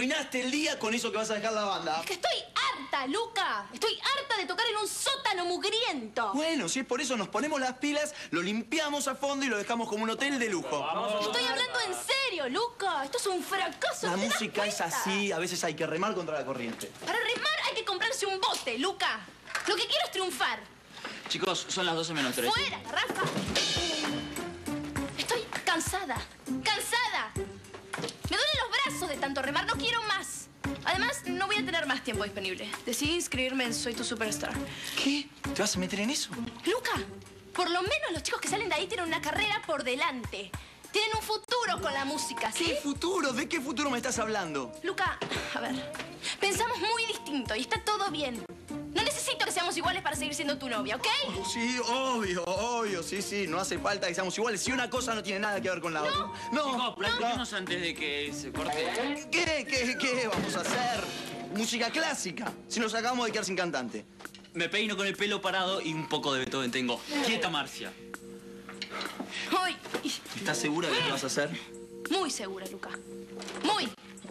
arruinaste el día con eso que vas a dejar la banda. Es que estoy harta, Luca. Estoy harta de tocar en un sótano mugriento. Bueno, si es por eso, nos ponemos las pilas, lo limpiamos a fondo y lo dejamos como un hotel de lujo. Estoy hablando en serio, Luca. Esto es un fracaso. La ¿te das música es cuenta? así, a veces hay que remar contra la corriente. Para remar hay que comprarse un bote, Luca. Lo que quiero es triunfar. Chicos, son las 12 menos 3. ¡Fuera, Rafa! Estoy cansada. ¡Cansada! Me duelen los brazos de tanto remar. No quiero más. Además, no voy a tener más tiempo disponible. Decidí inscribirme en Soy tu Superstar. ¿Qué? ¿Te vas a meter en eso? Luca, por lo menos los chicos que salen de ahí tienen una carrera por delante. Tienen un futuro con la música, ¿sí? ¿Qué futuro? ¿De qué futuro me estás hablando? Luca, a ver, pensamos muy distinto y está todo bien. No necesito que seamos iguales para seguir siendo tu novia, ¿ok? Sí, obvio, sí. No hace falta que seamos iguales. Si una cosa no tiene nada que ver con la otra. Chicos, platiquemos antes de que se corte. ¿Qué vamos a hacer? Música clásica. Si nos acabamos de quedar sin cantante. Me peino con el pelo parado y un poco de Beethoven tengo. Quieta, Marcia. Ay, ¿Estás segura de que lo vas a hacer? muy segura, Luca. Muy.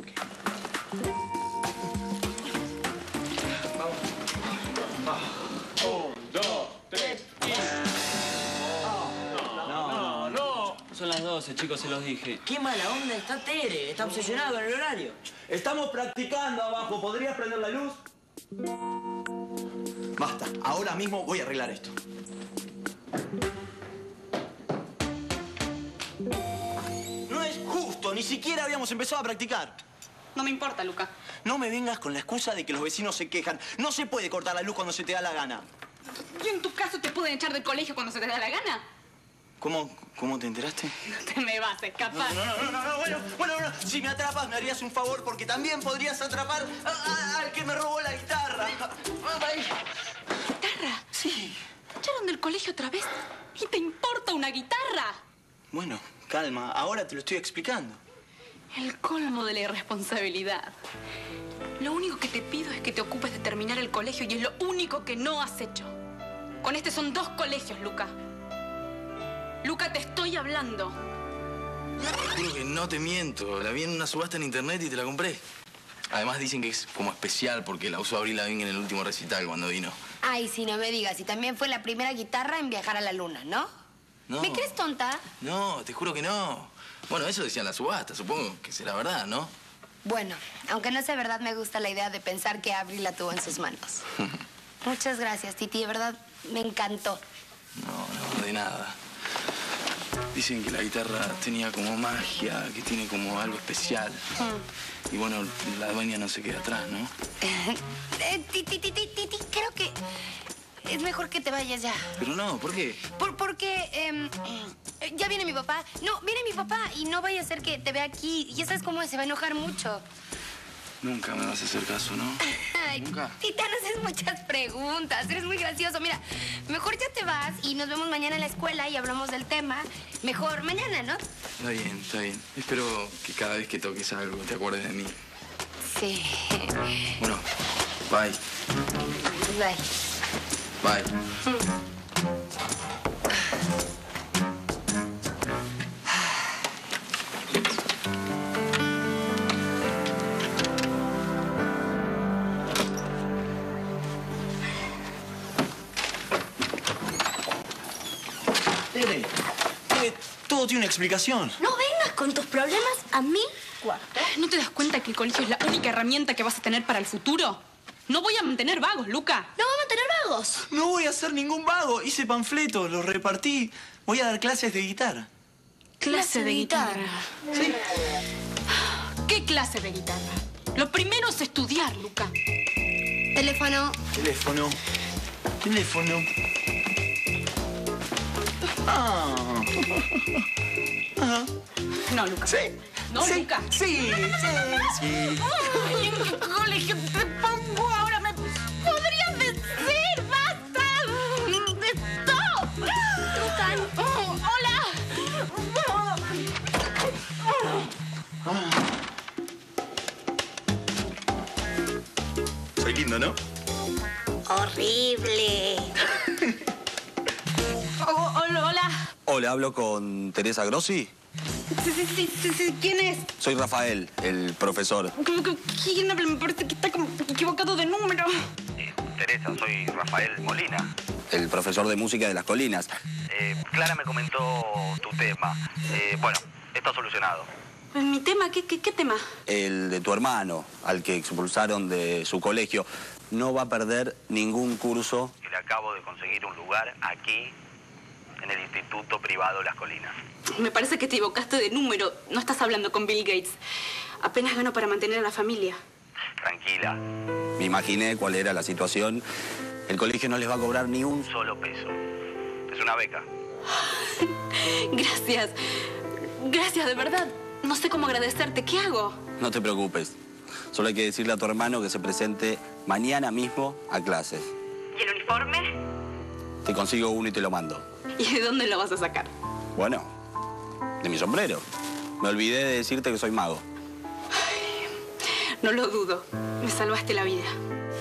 Son las 12, chicos, se los dije. Qué mala onda está Tere. Está obsesionado con el horario. Estamos practicando abajo. ¿Podrías prender la luz? Basta. Ahora mismo voy a arreglar esto. No es justo. Ni siquiera habíamos empezado a practicar. No me importa, Luca. No me vengas con la excusa de que los vecinos se quejan. No se puede cortar la luz cuando se te da la gana. ¿Y en tu caso te pueden echar del colegio cuando se te da la gana? ¿Cómo te enteraste? No te me vas a escapar. No. Bueno. Si me atrapas, me harías un favor porque también podrías atrapar al que me robó la guitarra. ¿Guitarra? Sí. ¿Te echaron del colegio otra vez? ¿Y te importa una guitarra? Bueno, calma. Ahora te lo estoy explicando. El colmo de la irresponsabilidad. Lo único que te pido es que te ocupes de terminar el colegio y es lo único que no has hecho. Con este son 2 colegios, Luca. Luca, te estoy hablando. Juro que no te miento. La vi en una subasta en internet y te la compré. Además dicen que es como especial porque la usó Avril Lavigne en el último recital cuando vino. Ay, sí, no me digas. Y también fue la primera guitarra en viajar a la luna, ¿no? No. ¿Me crees tonta? No, te juro que no. Bueno, eso decía en la subasta. Supongo que será verdad, ¿no? Bueno, aunque no sea verdad, me gusta la idea de pensar que Avril la tuvo en sus manos. Muchas gracias, Titi. De verdad, me encantó. No, de nada. Dicen que la guitarra tenía como magia, que tiene como algo especial. Y bueno, la dueña no se queda atrás, ¿no? Titi, creo que es mejor que te vayas ya. Pero no, ¿por qué? Porque ya viene mi papá. No, viene mi papá y no vaya a ser que te vea aquí. Ya sabes cómo es, se va a enojar mucho. Nunca me vas a hacer caso, ¿no? Ay, Nunca. Tita, no haces muchas preguntas. Eres muy gracioso. Mira, mejor ya te vas y nos vemos mañana en la escuela y hablamos del tema. Mejor mañana, ¿no? Está bien, está bien. Espero que cada vez que toques algo te acuerdes de mí. Sí. Bueno, bye. Bye. Bye. Tere, todo tiene una explicación. No vengas con tus problemas a mi cuarto. ¿No te das cuenta que el colegio es la única herramienta que vas a tener para el futuro? No voy a mantener vagos, Luca. No vamos a tener vagos. No voy a hacer ningún vago. Hice panfletos, los repartí. Voy a dar clases de guitarra. Clase de guitarra. Sí. ¿Qué clase de guitarra? Lo primero es estudiar, Luca. Teléfono. Teléfono. Ajá. No, Luca. Sí. No, sí. Luca. Sí. Ay, ¿en qué colegio te pongo ahora? ¿Me podrías decir? ¡Basta! ¡Stop! Luca. Oh, ¡hola! Soy lindo, ¿no? Horrible. Hola. Hola, hablo con Teresa Grossi. Sí. ¿Quién es? Soy Rafael, el profesor. ¿Quién habla? Me parece que está como equivocado de número. Teresa, soy Rafael Molina. El profesor de música de las colinas. Clara me comentó tu tema. Bueno, está solucionado. ¿Mi tema? ¿Qué tema? El de tu hermano, al que expulsaron de su colegio. No va a perder ningún curso. Y le acabo de conseguir un lugar aquí, en el Instituto Privado Las Colinas. Me parece que te equivocaste de número. No estás hablando con Bill Gates. Apenas gano para mantener a la familia. Tranquila. Me imaginé cuál era la situación. El colegio no les va a cobrar ni un Solo peso. Es una beca. Gracias. Gracias, de verdad. No sé cómo agradecerte. ¿Qué hago? No te preocupes. Solo hay que decirle a tu hermano que se presente mañana mismo a clases. ¿Y el uniforme? Te consigo uno y te lo mando. ¿Y de dónde lo vas a sacar? Bueno, de mi sombrero. Me olvidé de decirte que soy mago. No lo dudo. Me salvaste la vida.